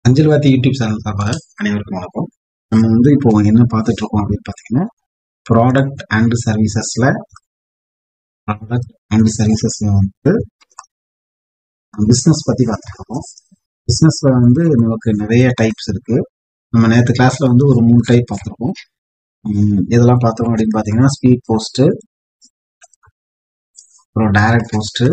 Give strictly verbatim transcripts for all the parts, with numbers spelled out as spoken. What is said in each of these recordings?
அஞ்சல் வாத்தி YouTube channel சார்பாக அனைவருக்கும் வணக்கம். நம்ம வந்து இப்போ என்ன பார்த்துட்டு இருக்கோம் அப்படின்னு பார்த்தீங்கன்னா, ப்ராடக்ட் அண்ட் சர்வீசஸ்ல ப்ராடக்ட் அண்ட் சர்வீசஸ்ல வந்து பிஸ்னஸ் பத்தி பார்த்துட்டு இருக்கோம். பிஸ்னஸ்ல வந்து நமக்கு நிறைய டைப்ஸ் இருக்கு. நம்ம நேற்று கிளாஸ்ல வந்து ஒரு மூணு டைப் பார்த்துருக்கோம். இதெல்லாம் பார்த்தோம் அப்படின்னு பார்த்தீங்கன்னா, ஸ்பீட் போஸ்ட், அப்புறம் டைரக்ட் போஸ்ட்,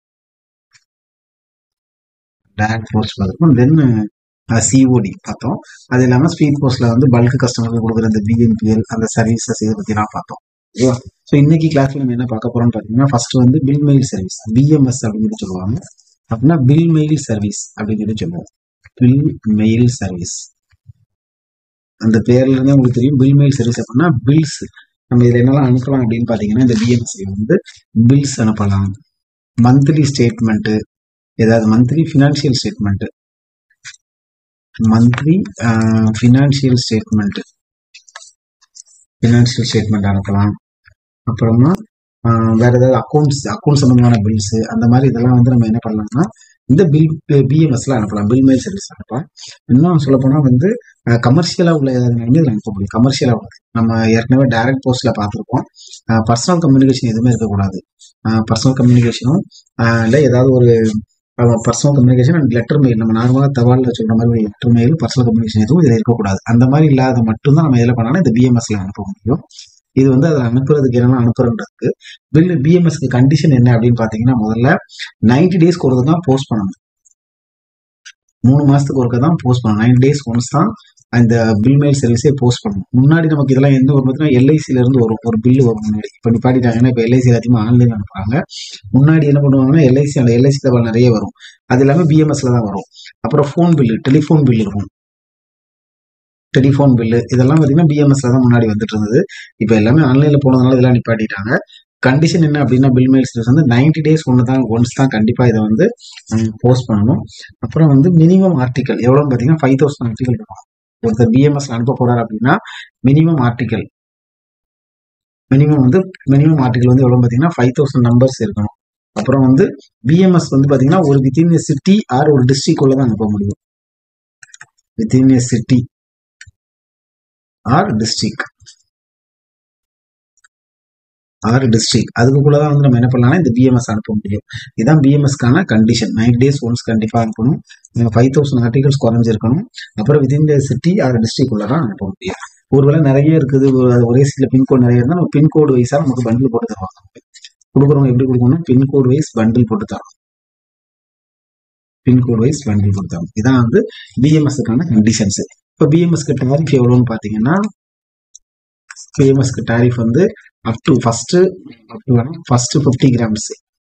டைரக்ட் போஸ்ட் பார்த்துருக்கோம். தென் சிஓடி பார்த்தோம். அது இல்லாமல் ஸ்பீட் போஸ்ட்ல வந்து பல்க் கஸ்டமருக்கு கொடுக்குற இந்த பிஎன்பிஎல் அந்த சர்வீசஸ் இதை பற்றிலாம் பார்த்தோம். ஓகேவா? ஸோ இன்னைக்கு கிளாஸ்ல நம்ம என்ன பார்க்க போறோம்னு பார்த்தீங்கன்னா, ஃபர்ஸ்ட் வந்து பில் மெயில் சர்வீஸ், பிஎம்எஸ் அப்படின்னு சொல்லுவாங்க. அப்படின்னா பில் மெயில் சர்வீஸ் அப்படின்னு சொல்லி சொல்லுவோம். பில் மெயில் சர்வீஸ் அந்த பேர்ல இருந்தே உங்களுக்கு தெரியும். பில் மெயில் சர்வீஸ் அப்படின்னா பில்ஸ் நம்ம இதில் என்னெல்லாம் அனுப்பலாம் அப்படின்னு பார்த்தீங்கன்னா, இந்த பிஎம்எஸ்ல வந்து பில்ஸ் அனுப்பலாம், மந்த்லி ஸ்டேட்மெண்ட், ஏதாவது monthly financial statement monthly financial statement financial statement அனுப்பலாம். அப்புறமா வேற ஏதாவது அக்கௌண்ட்ஸ் அக்கௌண்ட் சம்பந்தமான பில்ஸ் அந்த மாதிரி இதெல்லாம் வந்து நம்ம என்ன பண்ணலாம்னா இந்த பில் பிஎம்எஸ்ல அனுப்பலாம், பில் மெயில் சர்வீஸ் அனுப்பலாம். இன்னும் சொல்ல போனா வந்து கமர்ஷியலா உள்ள ஏதாவது இதில் அனுப்ப முடியும். கமர்ஷியலா உள்ளது நம்ம ஏற்கனவே டைரக்ட் போஸ்ட்ல பார்த்துருக்கோம். பர்சனல் கம்யூனிகேஷன் எதுவுமே இருக்கக்கூடாது. பர்சனல் கம்யூனிகேஷனும் இல்லை ஏதாவது ஒரு personal communication and letter mail, நம்ம நார்மலாக தபாலில் சொல்ற மாதிரி லெட்டர் மெயில், பர்சனல் கம்யூனிகேஷன் எதுவும் இதில் இருக்கக்கூடாது. அந்த மாதிரி இல்லாத மட்டும்தான் நம்ம இதில் பண்ணாலும் இந்த பிஎம்எஸ்ல அனுப்ப முடியும். இது வந்து அதை அனுப்புறதுக்கு என்னென்ன அனுப்புறதுக்கு பில் பிஎம்எஸ்க்கு கண்டிஷன் என்ன அப்படின்னு பார்த்தீங்கன்னா, முதல்ல நைன்டி டேஸ்க்கு ஒருக்க தான் போஸ்ட் பண்ணணும். மூணு மாசத்துக்கு ஒருக்க தான் போஸ்ட் பண்ணணும். நைன்டி டேஸ் ஒன்ஸ் தான் அந்த பில் மெயில் சர்வீஸே போஸ்ட் பண்ணணும். முன்னாடி நமக்கு இதெல்லாம் எந்த ஒரு பார்த்தீங்கன்னா எல்ஐசில இருந்து வரும், ஒரு பில்லு வரும் முன்னாடி. இப்போ நிப்பாட்டிட்டாங்கன்னா இப்போ எல்ஐசி எல்லாத்தையுமே ஆன்லைன் அனுப்புறாங்க. முன்னாடி என்ன பண்ணுவாங்கன்னா எல்ஐசி அந்த எல்ஐசி தபால் நிறைய வரும், அது எல்லாமே பிஎம்எஸ்ல தான் வரும். அப்புறம் ஃபோன் பில்லு, டெலிஃபோன் பில் இருக்கும், டெலிஃபோன் பில்லு இதெல்லாம் பார்த்தீங்கன்னா பிஎம்எஸ்ல தான் முன்னாடி வந்துட்டு இருந்தது. இப்போ எல்லாமே ஆன்லைன்ல போனதுனால இதெல்லாம் நிப்பாட்டிட்டாங்க. கண்டிஷன் என்ன அப்படின்னா பில் மெயில் சர்வீஸ் வந்து நைன்டி டேஸ் ஒன்று தான் ஒன்ஸ் தான் கண்டிப்பா இதை வந்து போஸ்ட் பண்ணணும். அப்புறம் வந்து மினிமம் ஆர்டிகல் எவ்வளோன்னு பார்த்தீங்கன்னா ஃபைவ் தௌசண்ட் ஆர்டிகல் இருக்கும். ஒருத்தர் பிஎம்எஸ் அனுப்ப போறாரு அப்படின்னா மினிமம் ஆர்டிகல் மினிமம் வந்து மினிமம் ஆர்டிகல் வந்து எவ்வளவு பார்த்தீங்கன்னா ஃபைவ் தௌசண்ட் நம்பர்ஸ் இருக்கணும். அப்புறம் வந்து பிஎம்எஸ் வந்து பார்த்தீங்கன்னா ஒரு வித்தின் ஏ சிட்டி ஆர் ஒரு டிஸ்ட்ரிக்ட் உள்ள தான் அனுப்ப முடியும். Within a city or district ஆறு டிஸ்ட்ரிக்ட் அதுக்குள்ளதான் வந்து நம்ம என்ன பண்ணலாம், இந்த பிஎம்எஸ் அனுப்ப முடியும். இதுதான் பிஎம்எஸ்க்கான கண்டிஷன். நைன் டேஸ் ஒன்ஸ் கண்டிப்பா அனுப்பணும். ஃபைவ் தௌசண்ட் ஆர்டிகல்ஸ் குறைஞ்சிருக்கணும். அப்புறம் வித்தின் சிட்டி ஆறு டிஸ்ட்ரிக்ட் உள்ளதான் அனுப்ப முடியும். ஒருவேளை நிறைய இருக்குது, ஒரே சில பின்கோடு நிறைய இருந்தால் நம்ம பின்கோடு வைஸா நமக்கு பண்டில் போட்டு தருவாங்க. கொடுக்குறவங்க எப்படி கொடுக்கணும், பின்கோடு வைஸ் பண்டில் போட்டு தரும். பின்கோடு வைஸ் பண்டில் போட்டு தரும். இதான் வந்து பிஎம்எஸ்க்கான கண்டிஷன்ஸ். இப்போ பிஎம்எஸ்க்கு டாரிஃப் எவ்வளோன்னு பாத்தீங்கன்னா, பிஎம்எஸ்க்கு டாரிஃப் வந்து up to first first fifty grams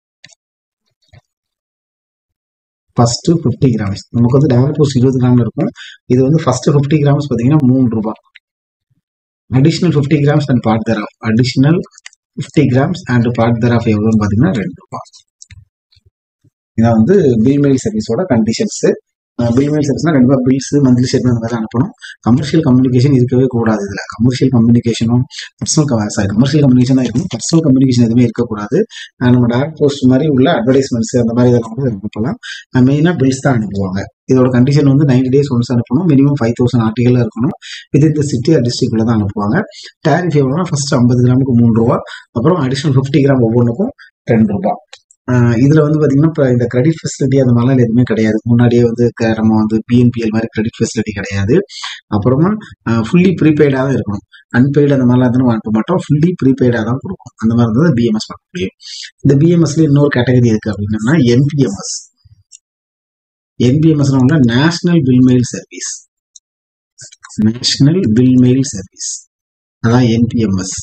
first fifty grams நமக்கு வந்து டைரக்ட் போஸ்ட் இருபது கிராம்ல இருக்கும். இது வந்து ஃபர்ஸ்ட் ஃபிஃப்டி கிராம்ஸ் பார்த்தீங்கன்னா மூணு ரூபாய். Additional fifty grams and part thereof additional fifty grams and part thereof எவ்வளோன்னு பார்த்தீங்கன்னா ரெண்டு ரூபாய். இதான் வந்து பில் மெயில் சர்வீஸோட கண்டிஷன்ஸ். பில் மெயில் சர்வீஸ்னா கண்டிப்பாக பில்ஸ் மந்த்லி ஸ்டேட்மெண்ட் மாதிரி அனுப்பணும். கமர்ஷியல் கம்யூனிகேஷன் இருக்கவே கூடாது. இதில் கமர்ஷியல் கம்யூனிகேஷனும் பர்சனல் சாரி கமர்ஷியல் கம்யூனிகேஷன் தான் இருக்கணும். பர்சனல் கம்யூனிகேஷன் எதுவுமே இருக்கக்கூடாது. நம்ம டைரக்ட் போஸ்ட் மாதிரி உள்ள அட்வர்டைஸ்மெண்ட்ஸ் அந்த மாதிரி இதெல்லாம் வந்து அனுப்பலாம். மெயினாக பில்ஸ் தான் அனுப்புவாங்க. இதோட கண்டிஷன் வந்து நைன்டி டேஸ் ஒன்ஸ் அனுப்பணும். மினிமம் ஃபைவ் தௌசண்ட் ஆர்டிகல் இருக்கணும். இது இந்த சிட்டி ஆர் டிஸ்ட்ரிக்ட்ல தான் அனுப்புவாங்க. டாரிஃப் எவ்வளோனா ஃபர்ஸ்ட் ஐம்பது கிராமுக்கு மூணு ரூபா, அப்புறம் அடிஷனல் ஃபிஃப்டி கிராம் ஒவ்வொன்றுக்கும் ரெண்டு ரூபாய். இதுல வந்து பாத்தீங்கன்னா இப்போ இந்த கிரெடிட் ஃபெசிலிட்டி அந்த மாதிரிலாம் எதுவுமே கிடையாது. முன்னாடியே வந்து நம்ம வந்து பிஎன்பிஎல் மாதிரி கிரெடிட் ஃபெசிலிட்டி கிடையாது. அப்புறமா ஃபுல்லி ப்ரீபெய்டா தான் இருக்கணும். அன்பெய்டு அந்த மாதிரிலாம் இருந்தாலும் அனுப்ப மாட்டோம். ஃபுல்லி ப்ரீபெய்டா தான் கொடுக்கும். அந்த மாதிரி இருந்தால் பிஎம்எஸ் பண்ண முடியும். இந்த பிஎம்எஸ்ல இன்னொரு கேட்டகரி இருக்கு அப்படின்னா NBMS. NBMS national bill mail service. National bill mail service அதான் NBMS,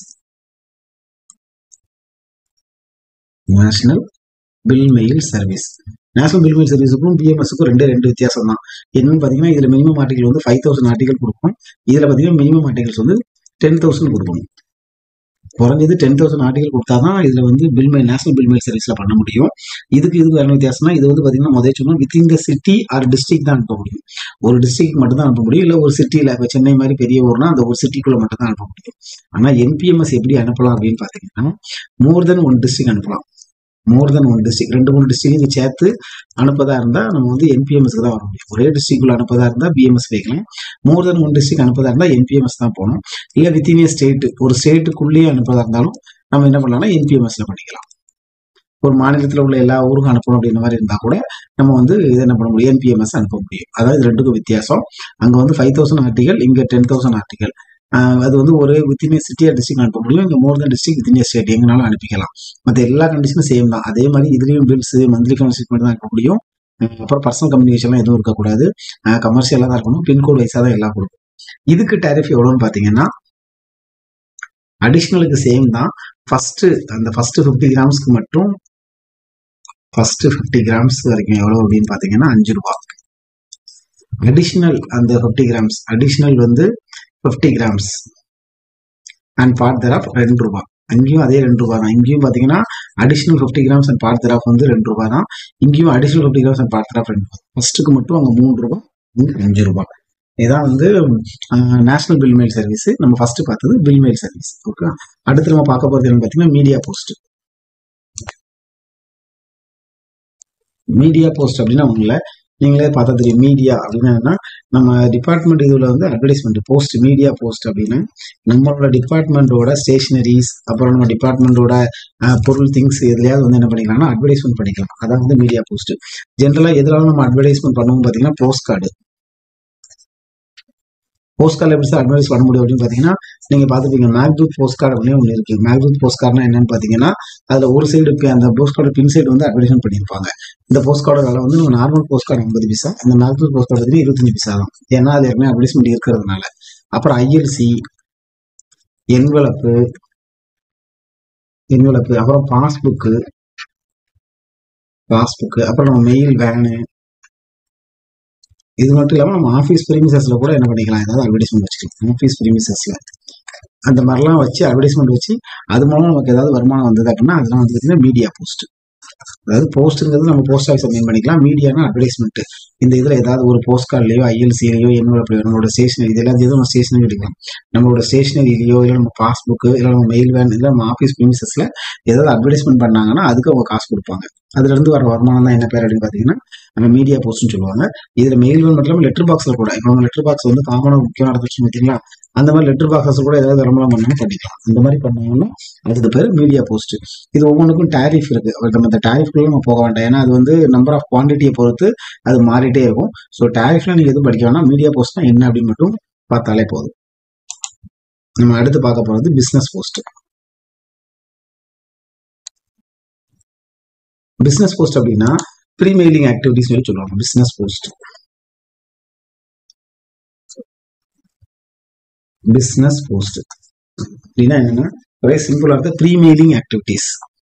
national bill mail service. National bill mail சர்வீஸுக்கும் பிஎம்எஸ்க்கும் ரெண்டே ரெண்டு வித்தியாசம் தான். என்னன்னு பாத்தீங்கன்னா இதுல மினிமம் ஆர்டிகல் வந்து ஃபைவ் தௌசண்ட் ஆர்டிகல் கொடுக்கும். இதுல பாத்தீங்கன்னா மினிமம் ஆர்டிகல்ஸ் வந்து டென் தௌசண்ட் கொடுக்கணும். குறைஞ்சது டென் தௌசண்ட் ஆர்டிகல் கொடுத்தாதான் இதுல வந்து bill mail national bill mail சர்வீஸ்ல பண்ண முடியும். இதுக்கு இதுக்கு என்ன வித்தியாசம்னா இது வந்து பாத்தீங்கன்னா முதல் சொன்னா within the city or district தான் அனுப்ப முடியும். ஒரு டிஸ்ட்ரிக்ட் மட்டும் தான் அனுப்ப முடியும். இல்ல ஒரு சிட்டியில இப்போ சென்னை மாதிரி பெரிய ஊர்னா அந்த ஒரு சிட்டிக்குள்ள மட்டும் தான் அனுப்ப முடியும். ஆனா என்பிஎம்எஸ் எப்படி அனுப்பலாம் அப்படின்னு பாத்தீங்கன்னா மோர் தென் ஒன் டிஸ்ட்ரிக்ட் அனுப்பலாம். மோர் தென் ஒன் டிஸ்ட்ரிக்ட் ரெண்டு மூணு டிஸ்ட்ரிக்ட் சேர்த்து அனுப்பதா இருந்தால் நம்ம வந்து என்பிஎம்எஸ்க்கு தான் வர முடியும். ஒரே டிஸ்ட்ரிக்ட்குள்ள அனுப்பதா இருந்தால் பிஎம்எஸ் வைக்கலாம். மோர் தென் ஒன் டிஸ்ட்ரிக்ட் அனுப்பதா இருந்தால் என்பிஎம்எஸ் தான் போகணும். இல்லை வித்தின் ஏ ஸ்டேட் ஒரு ஸ்டேட்டுக்குள்ளேயே அனுப்பதா இருந்தாலும் நம்ம என்ன பண்ணலாம்னா என்பிஎம்எஸ்ல பண்ணிக்கலாம். ஒரு மாநிலத்தில் உள்ள எல்லா ஊருக்கும் அனுப்பணும் அப்படின்ற மாதிரி இருந்தால் கூட நம்ம வந்து இது என்ன பண்ண முடியும், என்பிஎம்எஸ் அனுப்ப முடியும். அதாவது ரெண்டுக்கும் வித்தியாசம். அங்கே வந்து ஃபைவ் தௌசண்ட் ஆர்டிகல், இங்கே டென் தௌசண்ட் ஆர்டிகல். அது வந்து ஒரு வித்தின் சிட்டியா டிஸ்ட்ரிக்ட் அனுப்ப முடியும். இங்கே more then district within state எங்கனாலும் அனுப்பிக்கலாம். மற்ற எல்லா கண்டிஷனும் சேம் தான். அதே மாதிரி இதுலேயும் பில்ஸ் மந்த்லி கன்வர்சேஷன் மட்டும் தான் இருக்க முடியும். அப்புறம் பர்சனல் கம்யூனிகேஷன்லாம் எதுவும் இருக்கக்கூடாது. கமர்ஷியலாக தான் இருக்கணும். பின்கோடு வைஸாக தான் எல்லாம் கொடுக்கும். இதுக்கு டேரிஃப் எவ்வளோன்னு பார்த்தீங்கன்னா அடிஷ்னலுக்கு சேம் தான். ஃபர்ஸ்ட் அந்த ஃபர்ஸ்ட் ஃபிஃப்டி கிராம்ஸ்க்கு மட்டும் ஃபர்ஸ்ட் ஃபிஃப்டி கிராம்ஸ் வரைக்கும் எவ்வளோ அப்படின்னு பார்த்தீங்கன்னா அஞ்சு ரூபா. அடிஷ்னல் அந்த ஃபிஃப்டி கிராம்ஸ் அடிஷ்னல் வந்து fifty grams and part thereof ரெண்டு ரூபா. அங்கேயும் அதே ரெண்டு ரூபா தான். இங்கேயும் பார்த்தீங்கன்னா additional fifty grams and part thereof வந்து ரெண்டு ரூபா தான். இங்கேயும் additional fifty grams and part thereof ரெண்டு ரூபா. ஃபர்ஸ்ட்டுக்கு மட்டும் அங்கே மூணு ரூபா, இங்கே அஞ்சு ரூபா. இதான் வந்து நேஷனல் பில் மெயில் சர்வீஸ். நம்ம ஃபர்ஸ்ட் பார்த்தது பில் மெயில் சர்வீஸ். ஓகே, அடுத்து நம்ம பார்க்க போகிறது என்னன்னு பார்த்தீங்கன்னா மீடியா போஸ்ட். மீடியா போஸ்ட் அப்படின்னா ஒன்றும் இல்லை, நீங்களே பார்த்தா தெரியும். மீடியா அப்படின்னா என்னன்னா நம்ம டிபார்ட்மெண்ட் இதுல வந்து அட்வர்டைஸ்மெண்ட். போஸ்ட் மீடியா போஸ்ட் அப்படின்னா நம்மளோட டிபார்ட்மெண்டோட ஸ்டேஷனரிஸ், அப்புறம் நம்ம டிபார்ட்மெண்டோட பொருள் திங்ஸ் எதுலையாவது வந்து என்ன பண்ணிக்கலாம்னா அட்வர்டைஸ்மெண்ட் பண்ணிக்கலாம். அதான் வந்து மீடியா போஸ்ட். ஜென்ரலா எதுனாலும் நம்ம அட்வர்டைஸ்மெண்ட் பண்ணுவோம் பார்த்தீங்கன்னா போஸ்ட் கார்டு. போஸ்ட் கார்டு எப்படி சார் அட்வர்டைஸ் பண்ண முடியும் அப்படின்னு பார்த்தீங்கன்னா நீங்கள் பார்த்துப்பீங்க, மேக்தூத் போஸ்ட் கார்டு அப்படின்னு ஒன்று இருக்கு. மேக்தூத் போஸ்ட் கார்டுனா என்னன்னு பார்த்தீங்கன்னா அதில் ஒரு சைடு அந்த போஸ்ட் கார்டு பின் சைடு வந்து அட்வர்டைஸ்மெண்ட் பண்ணியிருப்பாங்க. இந்த போஸ்ட் கார்டு விலை வந்து நம்ம நார்மல் போஸ்ட் கார்டு ஐம்பது பைசா, இந்த மேக்தூத் போஸ்ட் கார்டு வந்து இருபத்தஞ்சு பைசா தான். ஏன்னா அது ஏற்கனவே அட்வர்டைஸ்மெண்ட் இருக்கிறதுனால. அப்புறம் ஐஎல்சி, என்வலப்பு என்வலப்பு அப்புறம் பாஸ்புக்கு பாஸ்புக்கு அப்புறம் நம்ம மெயில் வேனு, இது மட்டும் இல்லாமல் நம்ம ஆஃபீஸ் ப்ரீமிசஸ்ல கூட என்ன பண்ணிக்கலாம், ஏதாவது அட்வர்டைஸ்மெண்ட் வச்சுக்கலாம். ஆஃபீஸ் ப்ரீமிசஸ்ல அந்த மாதிரிலாம் வச்சு அட்வர்டைஸ்மெண்ட் வச்சு அது மூலம் நமக்கு ஏதாவது வருமானம் வந்தது அப்படின்னா அதெல்லாம் வந்து பார்த்தீங்கன்னா மீடியா போஸ்ட். அதாவது போஸ்ட்ங்கிறது நம்ம போஸ்ட் ஆஃபீஸ் மீன் பண்ணிக்கலாம். மீடியானா அட்வர்டைஸ்மெண்ட். இந்த இதில் ஏதாவது ஒரு போஸ்ட் கார்ட்லையோ ஐஎல்சிலையோ என்னோட நம்மளோட ஸ்டேஷனரி இதெல்லாம் எதுவும் நம்ம ஸ்டேஷனரி எடுக்கலாம். நம்மளோட ஸ்டேஷனரிலையோ இல்லை நம்ம பாஸ்புக்கு இல்லை நம்ம மெயில் வேன் இல்லை நம்ம ஆஃபீஸ் ப்ரீமிசஸ்ல ஏதாவது அட்வர்டைஸ்மெண்ட் பண்ணாங்கன்னா அதுக்கு அவங்க காசு கொடுப்பாங்க. அதுல இருந்து வர வருமானம் தான் என்ன பேர் அப்படின்னு பார்த்தீங்கன்னா நம்ம மீடியா போஸ்ட்னு சொல்லுவாங்க. இதுல மெயில் வேன் மட்டும் இல்லாமல் லெட்டர் பாக்ஸ்ல கூட இப்போ நம்ம லெட்டர் பாக்ஸ் வந்து காமனாக முக்கியமான பிரச்சனை பார்த்தீங்களா, அந்த மாதிரி லெட்டர் பாக்ஸஸ் கூட ஏதாவது வருமானம் பண்ணாலும் பண்ணிக்கலாம். அந்த மாதிரி பண்ணாங்கன்னா அதுக்கு பேர் மீடியா போஸ்ட். இது ஒவ்வொன்றுக்கும் டேரிஃப் இருக்கு. நம்ம இந்த டேரிஃப்குள்ள நம்ம போக வேண்டாம். ஏன்னா அது வந்து நம்பர் ஆஃப் குவான்டிட்டியை பொறுத்து அது மாறிட்டே இருக்கும். ஸோ டேரிஃப்ல நீங்க எதுவும் படிக்க வேணாம். மீடியா போஸ்ட்னா என்ன அப்படின்னு மட்டும் பார்த்தாலே போதும். நம்ம அடுத்து பார்க்க போறது பிசினஸ் போஸ்ட். பிசினஸ் போஸ்ட் அப்படின்னா ப்ரீ மெயிலிங் ஆக்டிவிட்டிஸ் சொல்லி சொல்லுவாங்க. பிசினஸ் போஸ்ட் பிசினஸ் போஸ்ட் அப்படின்னா என்னன்னா வெரி சிம்பிளா இருக்க pre mailing activities.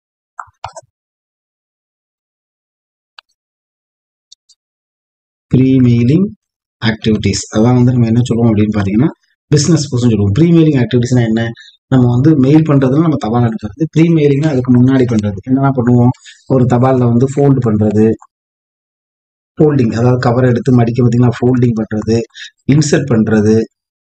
Pre mailing activities அதான் வந்து நம்ம என்ன சொல்லுவோம் அப்படின்னு பாத்தீங்கன்னா பிசினஸ் போஸ்ட் சொல்லுவோம். ப்ரீ மெயிலிங் ஆக்டிவிட்டிஸ்னா என்ன, நம்ம வந்து மெயில் பண்றதுன்னா நம்ம தபால் அனுப்புறது. ப்ரீ மெயிலிங்னா அதுக்கு முன்னாடி பண்றது. என்னென்ன பண்ணுவோம், ஒரு தபால்ல வந்து ஃபோல்டு பண்றது, ஃபோல்டிங் அதாவது கவர் எடுத்து மடிக்க பார்த்தீங்கன்னா ஃபோல்டிங் பண்றது, இன்சர்ட் பண்றது,